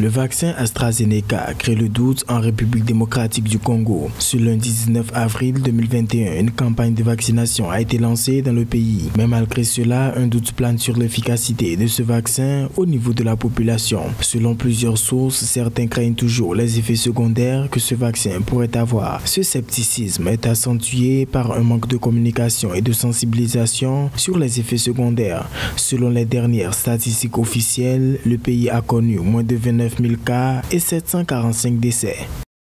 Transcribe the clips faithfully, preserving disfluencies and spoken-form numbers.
Le vaccin AstraZeneca crée le doute en République démocratique du Congo. Ce lundi dix-neuf avril deux mille vingt et un, une campagne de vaccination a été lancée dans le pays. Mais malgré cela, un doute plane sur l'efficacité de ce vaccin au niveau de la population. Selon plusieurs sources, certains craignent toujours les effets secondaires que ce vaccin pourrait avoir. Ce scepticisme est accentué par un manque de communication et de sensibilisation sur les effets secondaires. Selon les dernières statistiques officielles, le pays a connu moins de vingt-neuf mille cas et sept cent quarante-cinq décès.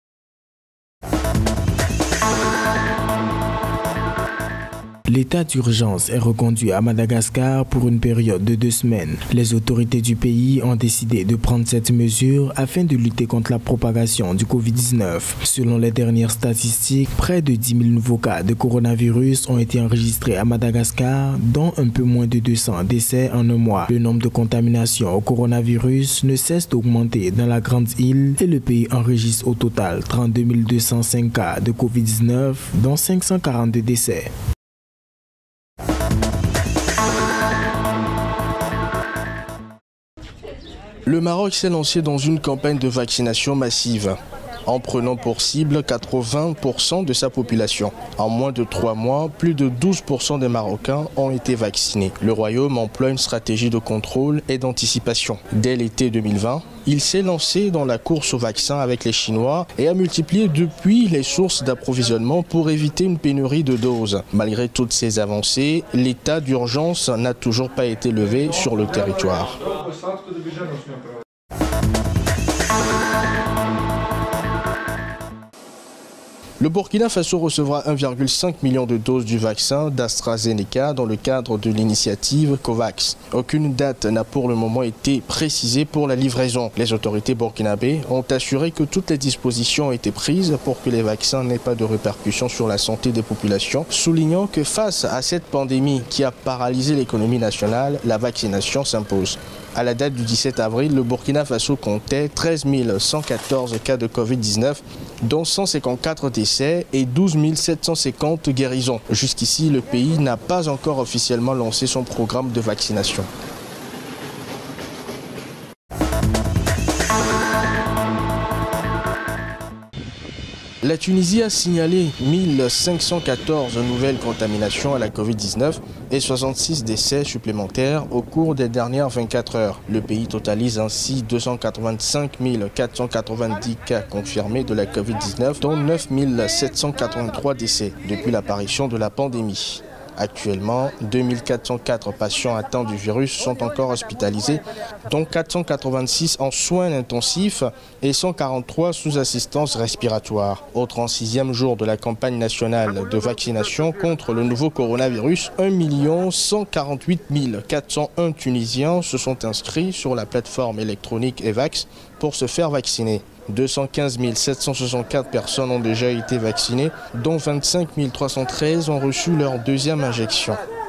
L'état d'urgence est reconduit à Madagascar pour une période de deux semaines. Les autorités du pays ont décidé de prendre cette mesure afin de lutter contre la propagation du covid dix-neuf. Selon les dernières statistiques, près de dix mille nouveaux cas de coronavirus ont été enregistrés à Madagascar, dont un peu moins de deux cents décès en un mois. Le nombre de contaminations au coronavirus ne cesse d'augmenter dans la grande île et le pays enregistre au total trente-deux mille deux cent cinq cas de covid dix-neuf, dont cinq cent quarante-deux décès. Le Maroc s'est lancé dans une campagne de vaccination massive, en prenant pour cible quatre-vingts pour cent de sa population. En moins de trois mois, plus de douze pour cent des Marocains ont été vaccinés. Le Royaume emploie une stratégie de contrôle et d'anticipation. Dès l'été deux mille vingt, il s'est lancé dans la course au vaccin avec les Chinois et a multiplié depuis les sources d'approvisionnement pour éviter une pénurie de doses. Malgré toutes ces avancées, l'état d'urgence n'a toujours pas été levé sur le territoire. Le Burkina Faso recevra un virgule cinq million de doses du vaccin d'AstraZeneca dans le cadre de l'initiative COVAX. Aucune date n'a pour le moment été précisée pour la livraison. Les autorités burkinabées ont assuré que toutes les dispositions ont été prises pour que les vaccins n'aient pas de répercussions sur la santé des populations, soulignant que face à cette pandémie qui a paralysé l'économie nationale, la vaccination s'impose. À la date du dix-sept avril, le Burkina Faso comptait treize mille cent quatorze cas de covid dix-neuf, dont cent cinquante-quatre décès et douze mille sept cent cinquante guérisons. Jusqu'ici, le pays n'a pas encore officiellement lancé son programme de vaccination. La Tunisie a signalé mille cinq cent quatorze nouvelles contaminations à la covid dix-neuf et soixante-six décès supplémentaires au cours des dernières vingt-quatre heures. Le pays totalise ainsi deux cent quatre-vingt-cinq mille quatre cent quatre-vingt-dix cas confirmés de la covid dix-neuf, dont neuf mille sept cent quatre-vingt-trois décès depuis l'apparition de la pandémie. Actuellement, deux mille quatre cent quatre patients atteints du virus sont encore hospitalisés, dont quatre cent quatre-vingt-six en soins intensifs et cent quarante-trois sous assistance respiratoire. Au trente-sixième jour de la campagne nationale de vaccination contre le nouveau coronavirus, un million cent quarante-huit mille quatre cent un Tunisiens se sont inscrits sur la plateforme électronique Evax pour se faire vacciner. deux cent quinze mille sept cent soixante-quatre personnes ont déjà été vaccinées, dont vingt-cinq mille trois cent treize ont reçu leur deuxième injection.